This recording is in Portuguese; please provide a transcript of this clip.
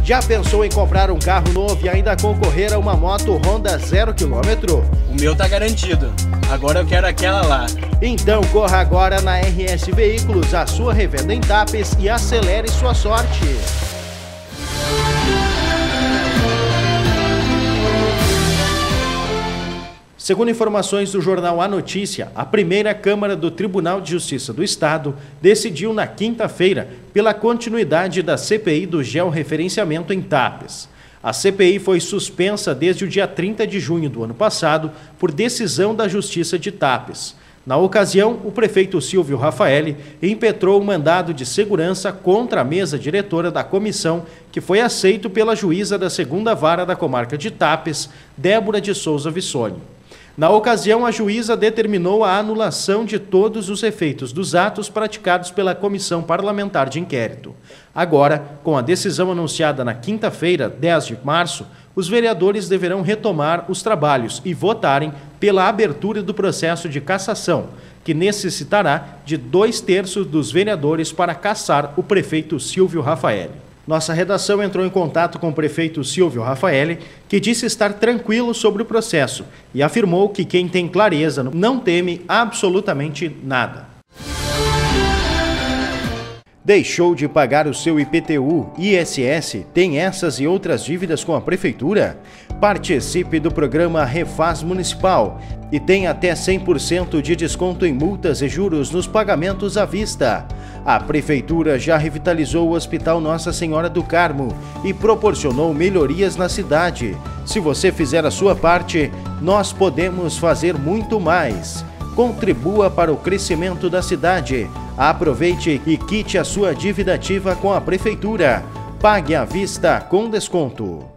Já pensou em comprar um carro novo e ainda concorrer a uma moto Honda 0 km? O meu tá garantido. Agora eu quero aquela lá. Então corra agora na RS Veículos, a sua revenda em Tapes, e acelere sua sorte. Segundo informações do jornal A Notícia, a primeira Câmara do Tribunal de Justiça do Estado decidiu na quinta-feira pela continuidade da CPI do georreferenciamento em Tapes. A CPI foi suspensa desde o dia 30 de junho do ano passado por decisão da Justiça de Tapes. Na ocasião, o prefeito Silvio Raffaelli impetrou um mandado de segurança contra a mesa diretora da comissão, que foi aceito pela juíza da 2ª Vara da Comarca de Tapes, Débora de Souza Vissoni. Na ocasião, a juíza determinou a anulação de todos os efeitos dos atos praticados pela Comissão Parlamentar de Inquérito. Agora, com a decisão anunciada na quinta-feira, 10 de março, os vereadores deverão retomar os trabalhos e votarem pela abertura do processo de cassação, que necessitará de 2/3 dos vereadores para cassar o prefeito Silvio Raffaelli. Nossa redação entrou em contato com o prefeito Silvio Raffaelli, que disse estar tranquilo sobre o processo e afirmou que quem tem clareza não teme absolutamente nada. Deixou de pagar o seu IPTU, ISS, tem essas e outras dívidas com a Prefeitura? Participe do programa Refaz Municipal e tem até 100% de desconto em multas e juros nos pagamentos à vista. A Prefeitura já revitalizou o Hospital Nossa Senhora do Carmo e proporcionou melhorias na cidade. Se você fizer a sua parte, nós podemos fazer muito mais. Contribua para o crescimento da cidade. Aproveite e quite a sua dívida ativa com a Prefeitura. Pague à vista com desconto.